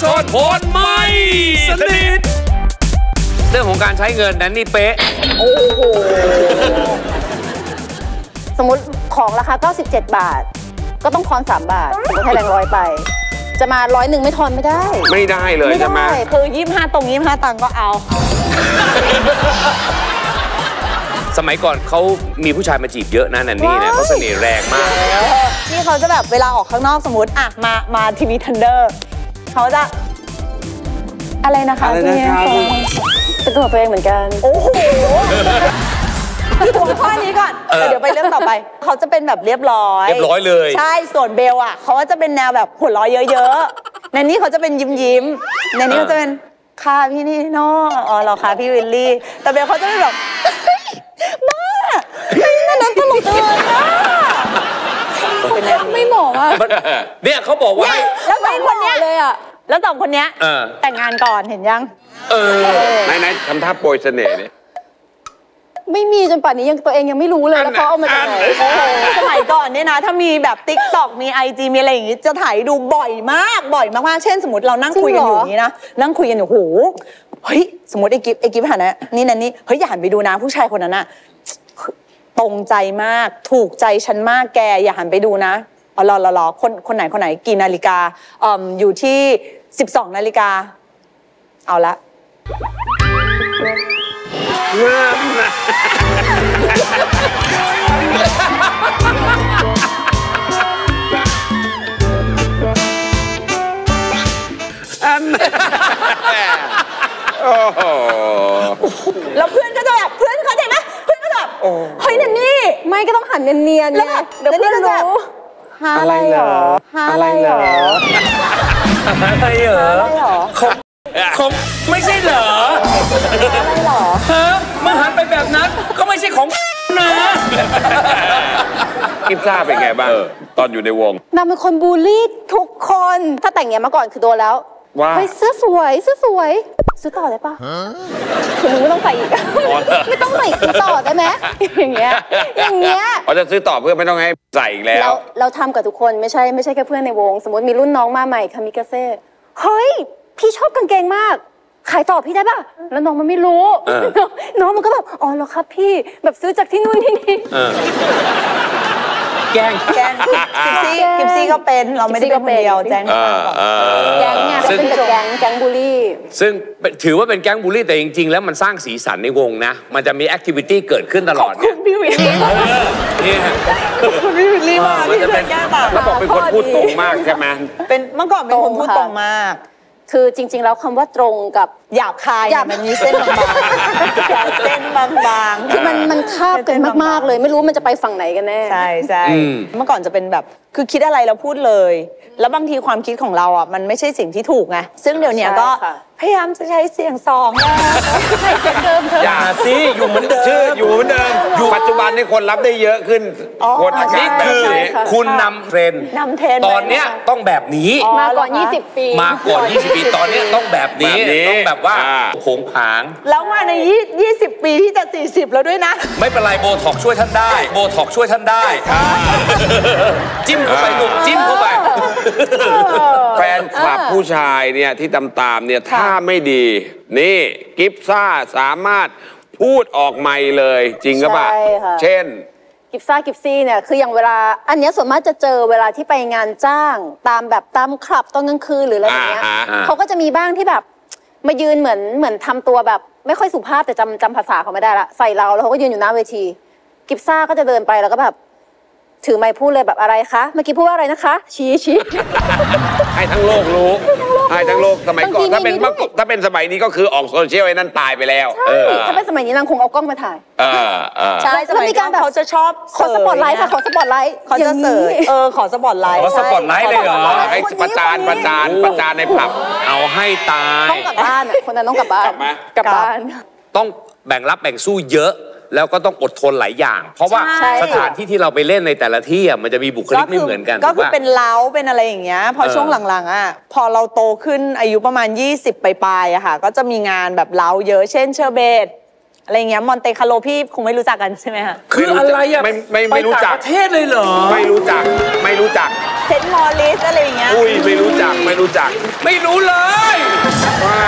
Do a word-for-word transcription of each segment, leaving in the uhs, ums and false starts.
ชนโอนไม่สนิทเรื่องของการใช้เงินนั้นนี่เป๊ะโอ้โหสมมติของราคาเก้าสิบเจ็ดบาทก็ต้องทอนสามบาทสมมติให้แบงค์ร้อยไปจะมาร้อยหนึ่งไม่ทอนไม่ได้ไม่ได้เลยใช่ไหมคือยี่สิบห้าตรงยี่สิบห้าตังค์ก็เอาสมัยก่อนเขามีผู้ชายมาจีบเยอะนะนันนี่เนี่ยเขาเสน่ห์แรงมากนี่เขาจะแบบเวลาออกข้างนอกสมมติอ่ะมามาทีวีทันเดอร์เขาจะอะไรนะคะพี่เป็นตัวตัวเองเหมือนกันโอ้โหหัวข้อนี้ก่อนเดี๋ยวไปเรื่องต่อไปเขาจะเป็นแบบเรียบร้อยเรียบร้อยเลยใช่ส่วนเบลอ่ะเขาจะเป็นแนวแบบหัวเราะเยอะๆในนี้เขาจะเป็นยิ้มยิ้มในนี้เขาจะเป็นค่ะพี่นี่น้ออ๋อเหรอคะพี่วิลลี่แต่เบลเขาจะเป็นแบบบ้าน่ารักตลกเลยอ่ะไม่เหมาะอ่ะเนี่ยเขาบอกว่าแล้วสองคนเนี้ยเลยอ่ะแล้วสองคนเนี้ยแต่งงานก่อนเห็นยังเออไหนๆทำท่าโปรยเสน่ห์เนี่ยไม่มีจนป่านนี้ยังตัวเองยังไม่รู้เลยแล้วเขาเอามาจากไหนสมัยก่อนเนี่ยนะถ้ามีแบบติ๊กต็อกมีไอจีมีอะไรอย่างงี้จะถ่ายดูบ่อยมากบ่อยมากๆเช่นสมมติเรานั่งคุยกันอยู่อย่างนี้นะนั่งคุยกันอยู่โหเฮ้ยสมมติไอ้กิฟไอ้กิฟหันนะนี่นั่นนี่เฮ้ยอย่าหันไปดูนะผู้ชายคนนั้นน่ะตรงใจมากถูกใจฉันมากแกอย่าหันไปดูนะอ๋อรอรอคนคนไหนคนไหนกี่นาฬิกาอ่าอยู่ที่สิบสองนาฬิกาเอาละเริ่มนะอันโอ้โหแล้วเพื่อนก็จะแบบเพื่อนเขาใจไหมเพื่อนก็แบบเฮ้ยนันนี่ไม่ก็ต้องหันเนียนๆแล้วแบบเดี๋ยวเพื่อนจะแบบหาอะไรเหรอหาอะไรเหรออะไรเหรอเขาเขาไม่ใช่เหรออะไรเหรอฮะมาหันไปแบบนั้นก็ไม่ใช่ของนะกิฟซ่าเป็นไงบ้างตอนอยู่ในวงนางเป็นคนบูลลี่ทุกคนถ้าแต่งเงี้ยมาก่อนคือโดนแล้วว่าเฮ้ยเสื้อสวยเสื้อสวยซื้อต่อได้ปะคือมึงไม่ต้องใส่อีกไม่ต้องใส่ซื้อต่อได้ไหมอย่างเงี้ยอย่างเงี้ยเขาจะซื้อต่อเพื่อไม่ต้องให้ใส่อีกแล้วเราทำกับทุกคนไม่ใช่ไม่ใช่แค่เพื่อนในวงสมมติมีรุ่นน้องมาใหม่คามิกาเซ่เฮ้ยพี่ชอบกางเกงมากขายต่อพี่ได้ป่ะแล้วน้องมันไม่รู้น้องมันก็แบบอ๋อเหรอครับพี่แบบซื้อจากที่นู่นที่นี่แกงแกงกิฟซี่กิฟซี่ก็เป็นเราไม่ได้เป็นคนเดียวแจ้งแก๊งเนี่ยเป็นแก๊งแก๊งบูลลี่ซึ่งถือว่าเป็นแก๊งบูลลี่แต่จริงๆแล้วมันสร้างสีสันในวงนะมันจะมีแอคทิวิตี้เกิดขึ้นตลอดเนี่ยพี่วิลลี่นี่พี่วิลลี่มาที่เป็นแก้ต่างแล้วบอกเป็นคนพูดตรงมากใช่ไหมเป็นเมื่อก่อนเป็นคนพูดตรงมากคือจริงๆแล้วคำว่าตรงกับหยาบคายมันมีเส้นบางๆเส้นบางๆคือมันมันคาบกันมากๆเลยไม่รู้มันจะไปฝั่งไหนกันแน่ใช่ใช่เมื่อก่อนจะเป็นแบบคือคิดอะไรเราพูดเลยแล้วบางทีความคิดของเราอ่ะมันไม่ใช่สิ่งที่ถูกไงซึ่งเดี๋ยวนี้ก็พยายามจะใช้เสียงสองใช้เสียงเดิมเถอะอย่าสิอยู่เหมือนเดิมชื่ออยู่เหมือนเดิมอยู่ปัจจุบันนี้คนรับได้เยอะขึ้นคนอาการแบบนี้คุณนำเทรนด์นำเทรนด์ตอนเนี้ยต้องแบบนี้มาก่อนยี่สิบปีมาก่อนยี่สิบปีตอนนี้ต้องแบบนี้ต้องแบบว่าโผงผางแล้วมาในยี่สิบปีที่จะสี่สิบแล้วด้วยนะไม่เป็นไรโบท็อกช่วยท่านได้โบท็อกช่วยท่านได้จิ้มเข้าไปลูกจิ้มเข้าไปแฟนคลับผู้ชายเนี่ยที่ตามๆเนี่ยถ้าไม่ดีนี่กิฟซ่าสามารถพูดออกไมค์เลยจริงหรือเปล่าเช่นกิฟซ่ากิฟซี่เนี่ยคืออย่างเวลาอันนี้ส่วนมากจะเจอเวลาที่ไปงานจ้างตามแบบตามคลับตอนกลางคืนหรืออะไรอย่างเงี้ยเขาก็จะมีบ้างที่แบบมายืนเหมือนเหมือนทำตัวแบบไม่ค่อยสุภาพแต่จำจำภาษาเขาไม่ได้ละใส่เราแล้วเขาก็ยืนอยู่หน้าเวทีกิฟซ่าก็จะเดินไปแล้วก็แบบถือไมค์พูดเลยแบบอะไรคะเมื่อกี้พูดว่าอะไรนะคะชี้ชี้ให้ทั้งโลกรู้ให้ทั้งโลกสมัยก่อนถ้าเป็นถ้าเป็นสมัยนี้ก็คือออกโซเชียลไอ้นั่นตายไปแล้วใช่ถ้าเป็นสมัยนี้นางคงเอากล้องมาถ่ายใช่สมัยนี้เขาจะชอบขอสปอตไลท์ค่ะขอสปอตไลท์เขาจะเสิร์ฟเออขอสปอตไลท์ขอสปอตไลท์เลยเหรอให้ประจานประจานประจานในผับเอาให้ตายต้องกลับบ้านคนนั้นต้องกลับบ้านกลับบ้านต้องแบ่งรับแบ่งสู้เยอะแล้วก็ต้องอดทนหลายอย่างเพราะว่าสถานที่ที่เราไปเล่นในแต่ละที่อ่ะมันจะมีบุคลิกไม่เหมือนกันก็คือเป็นเล้าเป็นอะไรอย่างเงี้ยพอช่วงหลังๆอ่ะพอเราโตขึ้นอายุประมาณยี่สิบปลายๆอะค่ะก็จะมีงานแบบเล้าเยอะเช่นเชอร์เบตอะไรเงี้ยมอนเตคาโลพี่คงไม่รู้จักกันใช่ไหมคะคืออะไรอ่ะไม่ไม่ไม่รู้จักประเทศเลยเหรอไม่รู้จักไม่รู้จักซนต์มอริสอะไรอย่างเงี้ยอุ้ยไม่รู้จักไม่รู้จักไม่รู้เลยว่า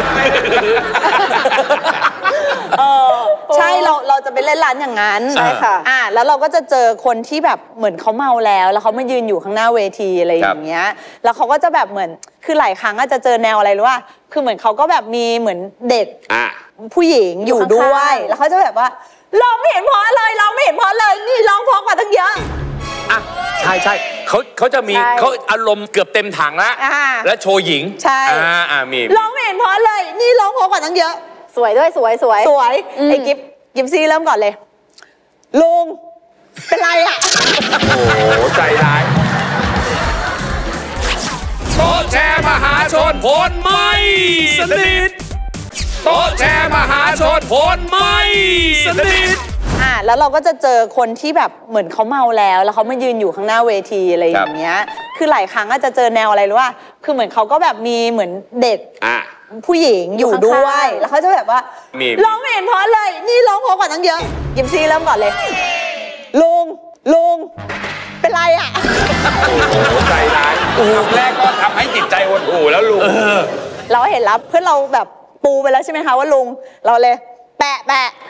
เออใช่เราเราจะไปเล่นร้านอย่างนั้นใช่ค่ะอ่าแล้วเราก็จะเจอคนที่แบบเหมือนเขาเมาแล้วแล้วเขามายืนอยู่ข้างหน้าเวทีอะไรอย่างเงี้ยแล้วเขาก็จะแบบเหมือนคือหลายครั้งอาจจะเจอแนวอะไรรู้ว่าคือเหมือนเขาก็แบบมีเหมือนเด็กผู้หญิงอยู่ด้วยแล้วเขาจะแบบว่าร้องไม่เห็นเพราะเลยร้องไม่เห็นเพราะเลยนี่ร้องเพราะกว่าตั้งเยอะอ่ะใช่ใช่เขาเขาจะมีเขาอารมณ์เกือบเต็มถังแล้วแล้วโชว์หญิงใช่อ่าอ่ามีร้องไม่เห็นเพราะเลยนี่ร้องเพราะกว่าตั้งเยอะสวยด้วยสวยสวยสวยไอ้กิฟกิฟซี่เริ่มก่อนเลยลุงเป็นไรอ่ะโอ้โหใจร้ายโต๊ะแชร์มหาชนผลไม่สนิทโต๊ะแชร์มหาชนผลไม่สนิทอ่าแล้วเราก็จะเจอคนที่แบบเหมือนเขาเมาแล้วแล้วเขามายืนอยู่ข้างหน้าเวทีอะไรอย่างเงี้ยคือหลายครั้งอาจจะเจอแนวอะไรรู้ว่าคือเหมือนเขาก็แบบมีเหมือนเด็กผู้หญิงอยู่ด้วยแล้วเขาจะแบบว่าร้องไม่เห็นเพราะเลยนี่ร้องเพราะกว่าตั้งเยอะกิมซี่เริ่มก่อนเลยลุงลุงเป็นไรอ่ะโอ้โหใจร้ายคำแรกก็ทำให้จิตใจหดหู่แล้วลุงเราเห็นแล้วเพื่อนเราแบบปูไปแล้วใช่ไหมคะว่าลุงเราเลยแปะแปะ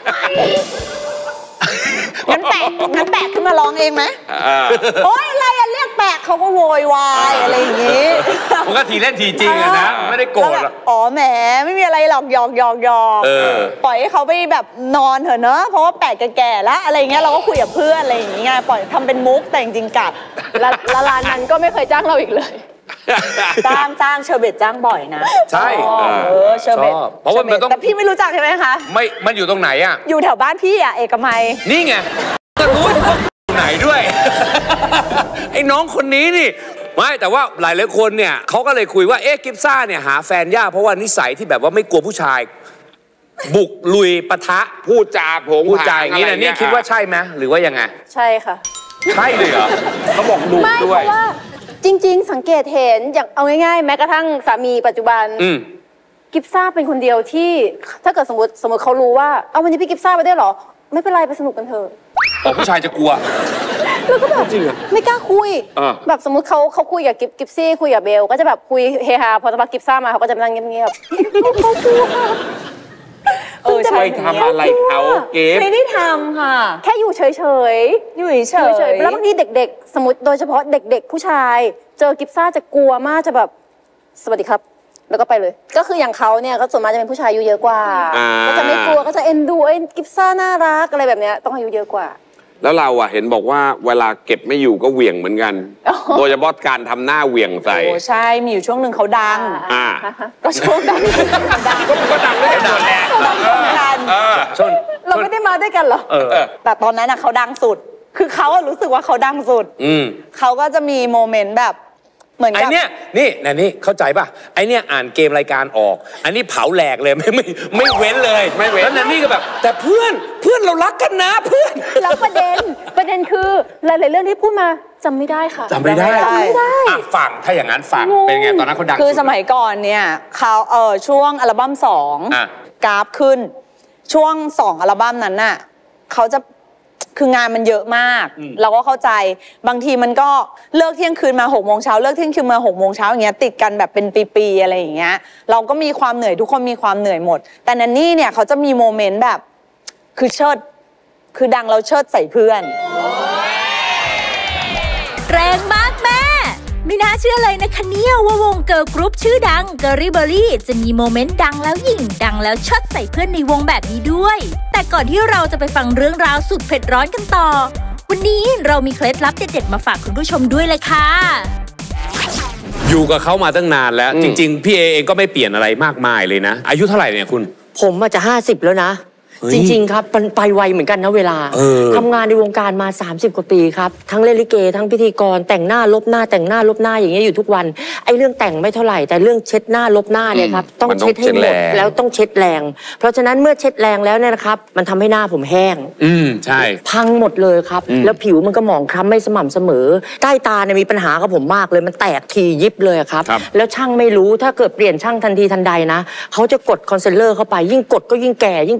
งั้นแปะงั้นแปะขึ้นมาร้องเองไหมโอ๊ยอะไรอะเรียกแปะเขาก็โวยวายอะไรอย่างงี้มันก็ทีเล่นทีจริงอะนะไม่ได้โกรธหรอกอ๋อแหมไม่มีอะไรหรอกหยอกหยอกหยอกปล่อยให้เขาไปแบบนอนเถอะเนอะเพราะว่าแปะแก่ๆแล้วอะไรเงี้ยเราก็คุยกับเพื่อนอะไรอย่างเงี้ยปล่อยทำเป็นมุกแต่จริงๆกัดแล้วร้านนั้นก็ไม่เคยจ้างเราอีกเลยจ้างจ้างเชอร์เบตจ้างบ่อยนะใช่เออเชอร์เบตเพราะว่ามันต้องแต่พี่ไม่รู้จักใช่ไหมคะไม่มันอยู่ตรงไหนอ่ะอยู่แถวบ้านพี่อ่ะเอกมัยนี่ไงก็รู้ไหนด้วยไอ้น้องคนนี้นี่ไม่แต่ว่าหลายหลายคนเนี่ยเขาก็เลยคุยว่าเอ๊ะกิฟซ่าเนี่ยหาแฟนยากเพราะว่านิสัยที่แบบว่าไม่กลัวผู้ชายบุกลุยปะทะพูดจาโผงพูดจาอย่างนี้นะนี่คิดว่าใช่ไหมหรือว่ายังไงใช่ค่ะใช่เลยเหรอเขาบอกดุด้วยจริงๆสังเกตเห็นอย่างเอาง่ายๆแม้กระทั่งสามีปัจจุบันกิฟซ่าเป็นคนเดียวที่ถ้าเกิดสมมติสมมติเขารู้ว่าเอาวันนี้พี่กิฟซ่าไปได้หรอไม่เป็นไรไปสนุกกันเถอะอ๋อผู้ชายจะกลัวแล้วก็แบบไม่กล้าคุยแบบสมมติเขาเขาคุยกับกิฟซี่คุยกับเบลก็จะแบบคุยเฮฮาพอสักพักกิฟซ่ามาเขาก็จะนั่งเงียบๆเขากลัวเออใช่ทำอะไรเขาเก็บไม่ได้ทำค่ะแค่อยู่เฉยๆอยู่เฉยๆแล้วบางทีเด็กๆสมมติโดยเฉพาะเด็กๆผู้ชายเจอกิฟซ่าจะกลัวมากจะแบบสวัสดีครับแล้วก็ไปเลยก็คืออย่างเขาเนี่ยก็ส่วนมากจะเป็นผู้ชายอายุเยอะกว่าก็จะไม่กลัวก็จะเอ็นดูไอ้กิฟซ่าน่ารักอะไรแบบเนี้ยต้องอายุเยอะกว่าแล้วเราอะเห็นบอกว่าเวลาเก็บไม่อยู่ก็เหวี่ยงเหมือนกันโดยเฉพาะการทำหน้าเหวี่ยงใส่โอ้ใช่มีอยู่ช่วงหนึ่งเขาดังอ่าก็ช่วงดังดังก็ดังด้วยกันแหละดังชนเราไม่ได้มาด้วยกันหรอแต่ตอนนั้นเขาดังสุดคือเขารู้สึกว่าเขาดังสุดเขาก็จะมีโมเมนต์แบบเหมือนกับไอเนี้ยนี่นี่นี่เข้าใจป่ะไอเนี้ยอ่านเกมรายการออกอันนี้เผาแหลกเลยไม่ไม่ไม่เว้นเลยไม่เว้นแล้วนันนี่ก็แบบแต่เพื่อนเพื่อนเรารักกันนะเพื่อนแล้วประเด็นประเด็นคือหลายๆเรื่องที่พูดมาจำไม่ได้ค่ะจำไม่ได้ไม่ได้ฟังถ้าอย่างนั้นฟังเป็นไงตอนนั้นเขาดังคือสมัยก่อนเนี่ยเขาเออช่วงอัลบั้มสองกราฟขึ้นช่วงสองอัลบั้มนั้นน่ะเขาจะคืองานมันเยอะมากเราก็เข้าใจบางทีมันก็เลิกเที่ยงคืนมาหกโมงเช้าเลิกเที่ยงคืนมาหกโมงเช้าอย่างเงี้ยติดกันแบบเป็นปีๆอะไรอย่างเงี้ยเราก็มีความเหนื่อยทุกคนมีความเหนื่อยหมดแต่นันนี่เนี่ยเขาจะมีโมเมนต์แบบคือเชิดคือดังเราเชิดใส่เพื่อนแรงมากแม่ไม่น่าเชื่อเลยนะคะเนี่ยว่าวงเกิร์ลกรุ๊ปชื่อดังเกอรี่เบอรี่จะมีโมเมนต์ดังแล้วยิ่งดังแล้วเชิดใส่เพื่อนในวงแบบนี้ด้วยแต่ก่อนที่เราจะไปฟังเรื่องราวสุดเผ็ดร้อนกันต่อวันนี้เรามีเคล็ดลับเด็ดๆมาฝากคุณผู้ชมด้วยเลยค่ะอยู่กับเขามาตั้งนานแล้วจริงๆพี่เอเองก็ไม่เปลี่ยนอะไรมากมายเลยนะอายุเท่าไหร่เนี่ยคุณผมอาจจะห้าสิบแล้วนะจริงๆครับมันไปไวเหมือนกันนะเวลาทำงานในวงการมาสามสิบกว่าปีครับทั้งเล่นลิเกทั้งพิธีกรแต่งหน้าลบหน้าแต่งหน้าลบหน้าอย่างเงี้ยอยู่ทุกวันไอ้เรื่องแต่งไม่เท่าไหร่แต่เรื่องเช็ดหน้าลบหน้าเนี่ยครับต้องเช็ดให้หมดแล้วต้องเช็ดแรงเพราะฉะนั้นเมื่อเช็ดแรงแล้วเนี่ยนะครับมันทำให้หน้าผมแห้งอืมใช่พังหมดเลยครับแล้วผิวมันก็หมองคล้ำไม่สม่ำเสมอใต้ตาเนี่ยมีปัญหากับผมมากเลยมันแตกทียิบเลยครับแล้วช่างไม่รู้ถ้าเกิดเปลี่ยนช่างทันทีทันใดนะเขาจะกดคอนซีลเลอร์เข้าไปยิ่งกดก็ยิ่งแก่ยิ่งกดก็ยิ่ง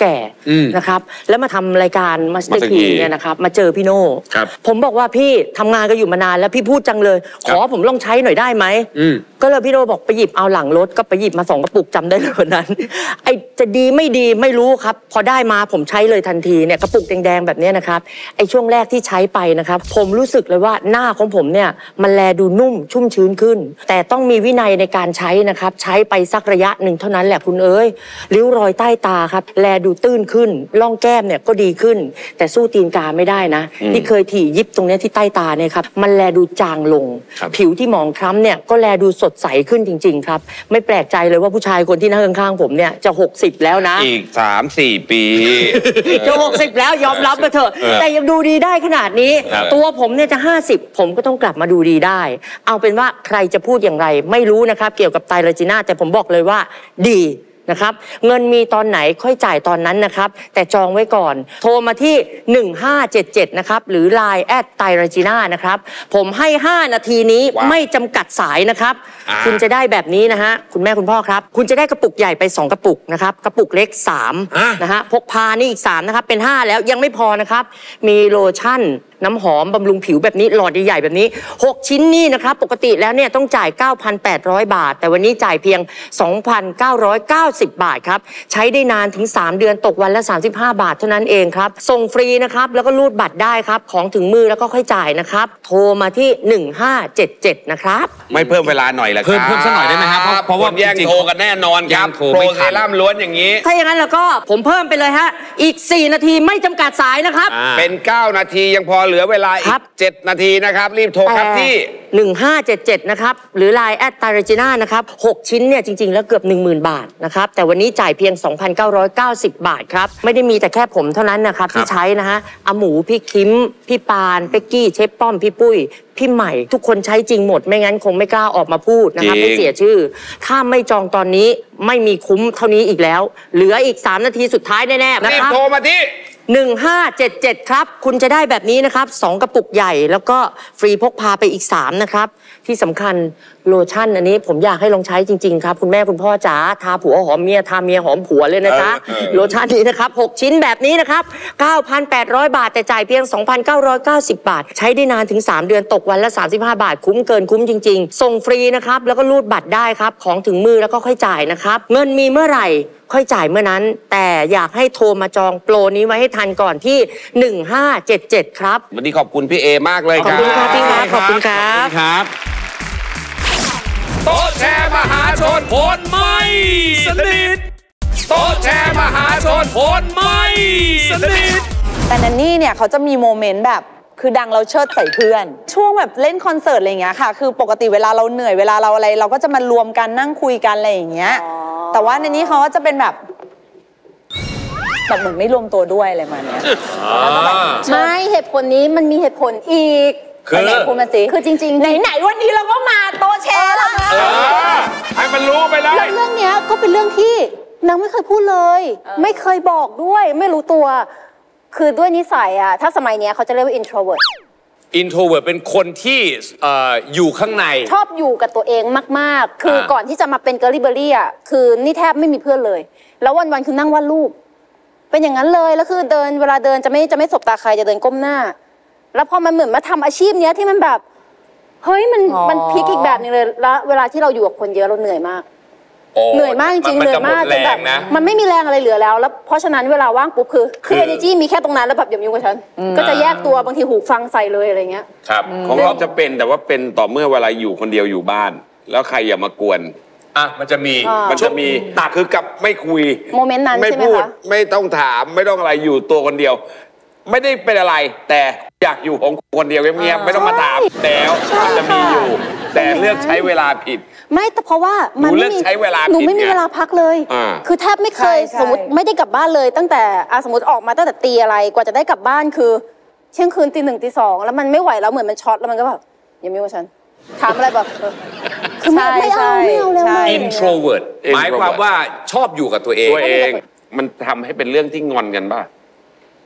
แก่นะครับแล้วมาทำรายการมาสเตอร์คีเนี่ยนะครับมาเจอพี่โน่ผมบอกว่าพี่ทำงานกันอยู่มานานแล้วพี่พูดจังเลยขอผมลองใช้หน่อยได้ไหมก็เลยพี่โน่บอกไปหยิบเอาหลังรถก็ไปหยิบมาสองกระปุกจำได้เลยวันนั้นไอจะดีไม่ดีไม่รู้ครับพอได้มาผมใช้เลยทันทีเนี่ยกระปุกแดงๆแบบนี้นะครับไอช่วงแรกที่ใช้ไปนะครับผมรู้สึกเลยว่าหน้าของผมเนี่ยมันแลดูนุ่มชุ่มชื้นขึ้นแต่ต้องมีวินัยในการใช้นะครับใช้ไปสักระยะหนึ่งเท่านั้นแหละคุณเอ้ยริ้วรอยใต้ตาครับแลดูตื้นขึ้นร่องแก้มเนี่ยก็ดีขึ้นแต่สู้ตีนกาไม่ได้นะที่เคยถี่ยิบตรงนี้ที่ใต้ตาเนี่ยครับมันแลดูจางลงผิวที่หมองคล้ำเนี่ยก็แลดูสดใสขึ้นจริงๆครับไม่แปลกใจเลยว่าผู้ชายคนที่นั่งข้างๆผมเนี่ยจะหกสิบแล้วนะอีก สามสี่ ปีจะหกสิบแล้วยอมรับมาเถอะแต่ยังดูดีได้ขนาดนี้ตัวผมเนี่ยจะห้าสิบผมก็ต้องกลับมาดูดีได้เอาเป็นว่าใครจะพูดอย่างไรไม่รู้นะครับเกี่ยวกับไตรเลจิน่าแต่ผมบอกเลยว่าดีนะครับเงินมีตอนไหนค่อยจ่ายตอนนั้นนะครับแต่จองไว้ก่อนโทรมาที่หนึ่งห้าเจ็ดเจ็ดนะครับหรือ ไลน์ แอทไตรเลจิน่านะครับผมให้ห้านาทีนี้ไม่จำกัดสายนะครับคุณจะได้แบบนี้นะฮะคุณแม่คุณพ่อครับคุณจะได้กระปุกใหญ่ไปสองกระปุกนะครับกระปุกเล็กสามนะฮะพกพานี่อีกสามนะครับเป็นห้าแล้วยังไม่พอนะครับมีโลชั่นน้ำหอมบำรุงผิวแบบนี้หลอดใหญ่ๆแบบนี้หกชิ้นนี่นะครับปกติแล้วเนี่ยต้องจ่าย เก้าพันแปดร้อย บาทแต่วันนี้จ่ายเพียง สองพันเก้าร้อยเก้าสิบ บาทครับใช้ได้นานถึงสามเดือนตกวันละสามสิบห้าบาทเท่านั้นเองครับส่งฟรีนะครับแล้วก็รูดบัตรได้ครับของถึงมือแล้วก็ค่อยจ่ายนะครับโทรมาที่หนึ่งห้าเจ็ดเจ็ดนะครับไม่เพิ่มเวลาหน่อยละครับเพิ่มเพิ่มสักหน่อยได้ไหมครับเพราะว่าแย่งโทรกันแน่นอนครับโปรเซรั่มล้วนอย่างนี้ถ้าอย่างนั้นแล้วก็ผมเพิ่มไปเลยฮะอีกสี่นาทีไม่จำกัดสายนะครับเป็นเก้านาทียังพอเหลือเวลาอีกเจ็ดนาทีนะครับรีบโทรครับที่หนึ่งห้าเจ็ดเจ็ดนะครับหรือ ไลน์ แอทไตรเลจิน่านะครับหกชิ้นเนี่ยจริงๆแล้วเกือบ หนึ่งหมื่น บาทนะครับแต่วันนี้จ่ายเพียง สองพันเก้าร้อยเก้าสิบ บาทครับไม่ได้มีแต่แค่ผมเท่านั้นนะครับที่ใช้นะฮะอาหมูพี่คิมพี่ปานเป็กกี้เชฟป้อมพี่ปุ้ยพี่ใหม่ทุกคนใช้จริงหมดไม่งั้นคงไม่กล้าออกมาพูดนะครับไม่เสียชื่อถ้าไม่จองตอนนี้ไม่มีคุ้มเท่านี้อีกแล้วเหลืออีกสามนาทีสุดท้ายแน่ๆนะครับรีบโทรมาที่หนึ่งห้าเจ็ดเจ็ดครับคุณจะได้แบบนี้นะครับสองกระปุกใหญ่แล้วก็ฟรีพกพาไปอีกสามนะครับที่สำคัญโลชั่นอันนี้ผมอยากให้ลองใช้จริงๆครับคุณแม่คุณพ่อจ๋าทาผัวหอมเมียทาเมียหอมผัวเลยนะจ๊ะโลชั่นนี้นะครับหกชิ้นแบบนี้นะครับ เก้าพันแปดร้อย บาทแต่จ่ายเพียง สองพันเก้าร้อยเก้าสิบ บาทใช้ได้นานถึงสามเดือนตกวันละสามสิบห้าบาทคุ้มเกินคุ้มจริงๆส่งฟรีนะครับแล้วก็รูดบัตรได้ครับของถึงมือแล้วก็ค่อยจ่ายนะครับเงินมีเมื่อไหร่ค่อยจ่ายเมื่อนั้นแต่อยากให้โทรมาจองโปรนี้ไว้ให้ทันก่อนที่หนึ่งห้าเจ็ดเจ็ดครับวันนี้ขอบคุณพี่เอมากเลยครับขอบคุณครับพี่ครับขอบคุณครับโต๊ะแชร์มหาชนผลไม่สนิทโต๊ะแชร์มหาชนผลไม่สนิทแต่นันนี่เนี่ยเขาจะมีโมเมนต์แบบคือดังเราเชิดใส่เพื่อนช่วงแบบเล่นคอนเสิร์ตอะไรอย่างเงี้ยค่ะคือปกติเวลาเราเหนื่อยเวลาเราอะไรเราก็จะมารวมกันนั่งคุยกันอะไรอย่างเงี้ยแต่ว่าในนี้เขาก็จะเป็นแบบแบบเหมือนไม่รวมตัวด้วยอะไรมาเนี้ยไม่เหตุผลนี้มันมีเหตุผลอีกคือไหนคุณมาสิคือจริงๆไหนๆวันนี้เราก็มาโต๊ะแชร์แล้วนะให้มันรู้ไปเลยเรื่องเนี้ยก็เป็นเรื่องที่นางไม่เคยพูดเลยไม่เคยบอกด้วยไม่รู้ตัวคือด้วยนิสัยอะถ้าสมัยเนี้ยเขาจะเรียกว่า introvert introvert เป็นคนที่อยู่ข้างในชอบอยู่กับตัวเองมากๆคือก่อนที่จะมาเป็นเกอร์ลี่เบอร์รี่อะคือนี่แทบไม่มีเพื่อนเลยแล้ววันๆคือนั่งวาดรูปเป็นอย่างนั้นเลยแล้วคือเดินเวลาเดินจะไม่จะไม่สบตาใครจะเดินก้มหน้าแล้วพอมันเหมือนมาทำอาชีพเนี้ยที่มันแบบเฮ้ยมันมันพลิกอีกแบบนึงเลยแล้วเวลาที่เราอยู่กับคนเยอะเราเหนื่อยมากเหนื่อยมากจริงเหนื่อยมากจนแบบมันไม่มีแรงอะไรเหลือแล้วแล้วเพราะฉะนั้นเวลาว่างปุ๊บคือคือ energy มีแค่ตรงนั้นแล้วแบบอย่ามายุ่งกับฉันก็จะแยกตัวบางทีหูฟังใส่เลยอะไรเงี้ยครับของเราจะเป็นแต่ว่าเป็นต่อเมื่อเวลาอยู่คนเดียวอยู่บ้านแล้วใครอย่ามากวนอ่ะมันจะมีมันจะมีตัดคือกับไม่คุยโมเมนต์นั้นใช่ไหมคะไม่ต้องถามไม่ต้องอะไรอยู่ตัวคนเดียวไม่ได้เป็นอะไรแต่อยากอยู่ของคนเดียวเงียบๆไม่ต้องมาถามแล้วมันจะมีอยู่แต่เลือกใช้เวลาผิดไม่แต่เพราะว่ามันไม่มีใช้เวลาหนูไม่มีเวลาพักเลยคือแทบไม่เคยสมมติไม่ได้กลับบ้านเลยตั้งแต่สมมติออกมาตั้งแต่ตีอะไรกว่าจะได้กลับบ้านคือเที่ยงคืนตีหนึ่งตีสองแล้วมันไม่ไหวแล้วเหมือนมันช็อตแล้วมันก็แบบอย่ามีว่าฉันถามอะไรแบบคือไม่ไม่เอาไม่เอาแล้ว introvert หมายความว่าชอบอยู่กับตัวเองตัวเองมันทำให้เป็นเรื่องที่งอนกันป่ะ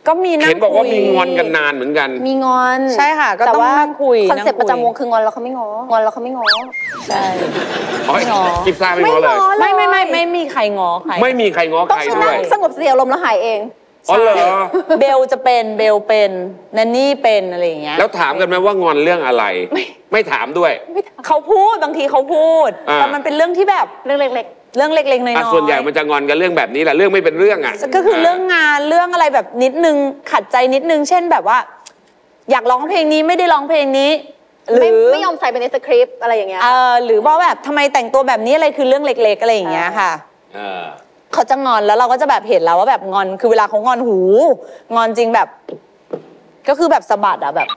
ก็มีนั่งคุยเห็นบอกว่ามีงอนกันนานเหมือนกันมีงอนใช่ค่ะก็ต้องนั่งคุยคอนเซ็ปต์ประจำวงคืองอนแล้วเขาไม่ง้องอนแล้วเขาไม่ง้อใช่ไม่ง้อกิฟซ่าไม่ง้อเลยไม่ไม่ไม่ไม่มีใครง้อใครไม่มีใครง้อใครด้วยสงบเสียอารมณ์แล้วหายเองอ๋อเหรอเบลจะเป็นเบลเป็นแนนนี่เป็นอะไรอย่างเงี้ยแล้วถามกันไหมว่างอนเรื่องอะไรไม่ถามด้วยเขาพูดบางทีเขาพูดแต่มันเป็นเรื่องที่แบบเรื่องเล็กเรื่องเล็กๆน้อยๆส่วนใหญ่มันจะงอนกันเรื่องแบบนี้แหละเรื่องไม่เป็นเรื่องอ่ะก็คือเรื่องงานเรื่องอะไรแบบนิดนึงขัดใจนิดนึงเช่นแบบว่าอยากร้องเพลงนี้ไม่ได้ร้องเพลงนี้หรือไม่ยอมใส่ไปในสคริปต์อะไรอย่างเงี้ยเออหรือว่าแบบทำไมแต่งตัวแบบนี้อะไรคือเรื่องเล็กๆอะไรอย่างเงี้ยค่ะเขาจะงอนแล้วเราก็จะแบบเห็นแล้วว่าแบบงอนคือเวลาเขางอนหูงอนจริงแบบก็คือแบบสะบัดอะแบบ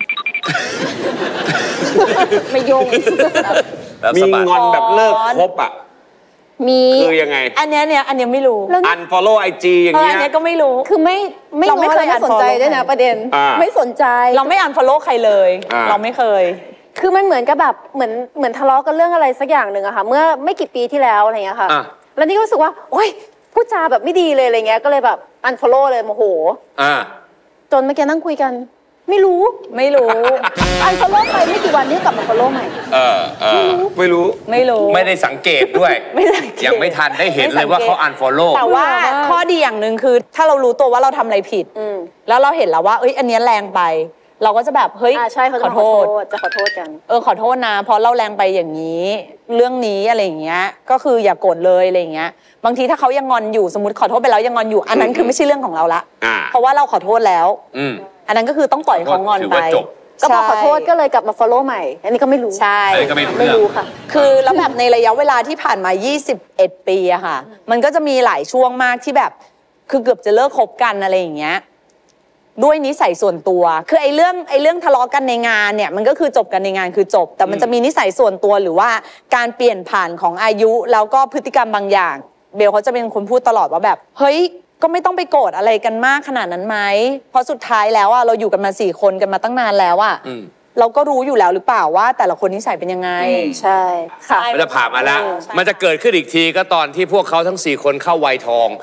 ไม่ยงมีงอนแบบเลิกคบอะมีคือยังไงอันเนี้ยเนี่ยอันเนี้ยไม่รู้ unfollow ไอ จี อย่างเงี้ยอันเนี้ยก็ไม่รู้คือไม่ไม่เราไม่เคยสนใจด้วยนะประเด็นไม่สนใจเราไม่ unfollow ใครเลยเราไม่เคยคือมันเหมือนกับแบบเหมือนเหมือนทะเลาะกันเรื่องอะไรสักอย่างหนึ่งอะค่ะเมื่อไม่กี่ปีที่แล้วอะไรเงี้ยค่ะแล้วนี่ก็รู้สึกว่าโอ๊ยพูดจาแบบไม่ดีเลยอะไรเงี้ยก็เลยแบบ unfollow เลยโมโหจนเมื่อกี้นั่งคุยกันไม่รู้ไม่รู้อันฟอลโล่ไปไม่กี่วันนี้กลับมาฟอลโล่ใหม่เออเออไม่รู้ไม่รู้ไม่ได้สังเกตด้วยยังไม่ทันได้เห็นเลยว่าเขาอันฟอลโล่แต่ว่าข้อดีอย่างหนึ่งคือถ้าเรารู้ตัวว่าเราทำอะไรผิดแล้วเราเห็นแล้วว่าเอ้ยอันนี้แรงไปเราก็จะแบบเฮ้ยขอโทษจะขอโทษกันเออขอโทษนะเพราะเราแรงไปอย่างนี้เรื่องนี้อะไรอย่างเงี้ยก็คืออย่าโกรธเลยอะไรอย่างเงี้ยบางทีถ้าเขายังงอนอยู่สมมติขอโทษไปแล้วยังงอนอยู่อันนั้นคือไม่ใช่เรื่องของเราละเพราะว่าเราขอโทษแล้วอันนั้นก็คือต้องปล่อยเขางอนไปก็พอขอโทษก็เลยกลับมา follow ใหม่อันนี้ก็ไม่รู้ใช่ไม่รู้ค่ะคือแล้วแบบในระยะเวลาที่ผ่านมายี่สิบเอ็ดปีอะค่ะมันก็จะมีหลายช่วงมากที่แบบคือเกือบจะเลิกคบกันอะไรอย่างเงี้ยด้วยนิสัยส่วนตัวคือไอ้เรื่องไอ้เรื่องทะเลาะกันในงานเนี่ยมันก็คือจบกันในงานคือจบแต่มันจะมีนิสัยส่วนตัวหรือว่าการเปลี่ยนผ่านของอายุแล้วก็พฤติกรรมบางอย่างเบลเขาจะเป็นคนพูดตลอดว่าแบบเฮ้ยก็ไม่ต้องไปโกรธอะไรกันมากขนาดนั้นไหมเพราะสุดท้ายแล้วอ่ะเราอยู่กันมาสี่คนกันมาตั้งนานแล้วอ่ะเราก็รู้อยู่แล้วหรือเปล่าว่าแต่ละคนนิสัยเป็นยังไงใช่ค่ะมันจะผ่านมาแล้วมันจะเกิดขึ้นอีกทีก็ตอนที่พวกเขาทั้งสี่คนเข้าวัยทอง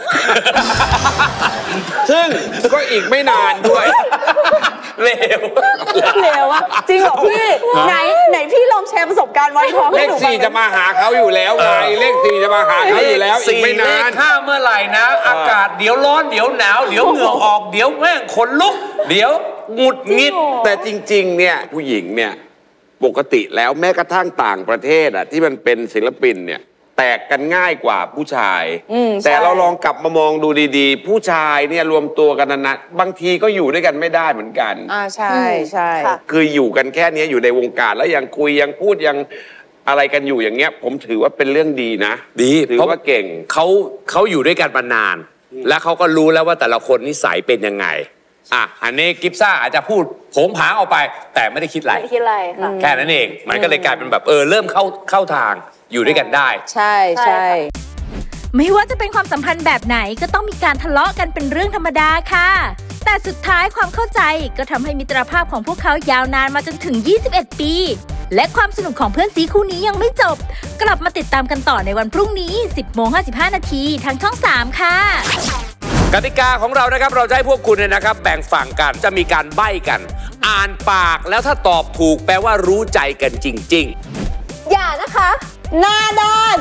ซึ่งก็อีกไม่นานด้วยเลวเลวอะจริงเหรอพี่ไหนไหนพี่ลองแชร์ประสบการณ์วัยทองเลขสี่จะมาหาเขาอยู่แล้วไงเลขสี่จะมาหาเขาอยู่แล้วอีกไม่นานเลขห้าเมื่อไหร่นะอากาศเดี๋ยวร้อนเดี๋ยวหนาวเดี๋ยวเหงื่อออกเดี๋ยวแม่งขนลุกเดี๋ยวหงุดหงิดแต่จริงๆเนี่ยผู้หญิงเนี่ยปกติแล้วแม้กระทั่งต่างประเทศอ่ะที่มันเป็นศิลปินเนี่ยแตกกันง่ายกว่าผู้ชายแต่เราลองกลับมามองดูดีๆผู้ชายเนี่ยรวมตัวกันนานๆบางทีก็อยู่ด้วยกันไม่ได้เหมือนกันอ่าใช่ใช่คืออยู่กันแค่นี้อยู่ในวงการแล้วยังคุยยังพูดยังอะไรกันอยู่อย่างเงี้ยผมถือว่าเป็นเรื่องดีนะดีถือว่าเก่งเขาเขาอยู่ด้วยกันมานานแล้วเขาก็รู้แล้วว่าแต่ละคนนิสัยเป็นยังไงอ่ะอันนี้กิฟซ่าอาจจะพูดโผงผางออกไปแต่ไม่ได้คิดอะไรไม่ได้คิดอะไรค่ะแค่นั้นเองมันก็เลยกลายเป็นแบบเออเริ่มเข้าเข้าทางอยู่ด้วยกันได้ใช่ใช่ไม่ว่าจะเป็นความสัมพันธ์แบบไหนก็ต้องมีการทะเลาะกันเป็นเรื่องธรรมดาค่ะแต่สุดท้ายความเข้าใจก็ทำให้มิตรภาพของพวกเขายาวนานมาจนถึงยี่สิบเอ็ดปีและความสนุกของเพื่อนซีคู่นี้ยังไม่จบกลับมาติดตามกันต่อในวันพรุ่งนี้ สิบโมงห้าสิบห้านาทีทางช่องสามค่ะกติกาของเรานะครับเราจะให้พวกคุณเนี่ยนะครับแบ่งฝั่งกันจะมีการใบ้กันอ่านปากแล้วถ้าตอบถูกแปลว่ารู้ใจกันจริงๆอย่านะคะหน้าด้าน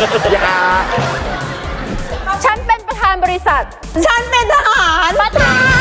อย่าฉันเป็นประธานบริษัทฉันเป็นทหารประธาน